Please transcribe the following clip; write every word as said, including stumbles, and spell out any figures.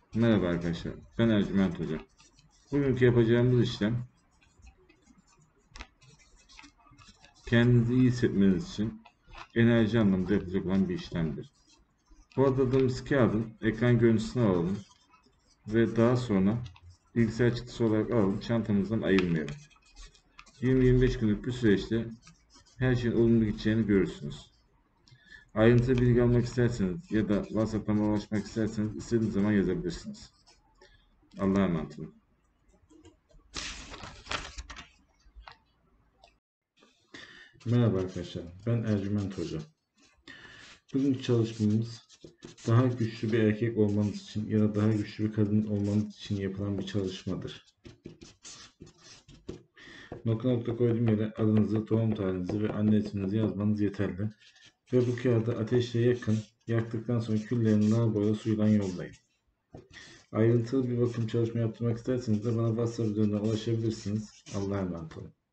Merhaba arkadaşlar, ben Ercüment Hoca. Bugünkü yapacağımız işlem, kendinizi iyi hissetmeniz için enerji anlamında yapacak olan bir işlemdir. Bu adadığımız kağıdın ekran görüntüsünü alalım ve daha sonra bilgisayar çıktısı olarak alalım, çantamızdan ayırmayalım. yirmi yirmi beş günlük bir süreçte her şeyin olumlu gideceğini görürsünüz. Ayrıntılı bilgi almak isterseniz ya da WhatsApp'tan ulaşmak isterseniz istediğiniz zaman yazabilirsiniz. Allah'a emanet olun. Merhaba arkadaşlar, ben Ercüment Hoca. Bugünkü çalışmamız daha güçlü bir erkek olmanız için ya da daha güçlü bir kadın olmanız için yapılan bir çalışmadır. Nokta nokta koyduğum yere adınızı, doğum tarihinizi ve anne isminizi yazmanız yeterli. Ve bu kağıdı ateşle yakın, yaktıktan sonra küllerini nar boya suyla yollayın. Ayrıntılı bir bakım çalışma yaptırmak isterseniz de bana WhatsApp üzerinden ulaşabilirsiniz. Allah'a emanet olun.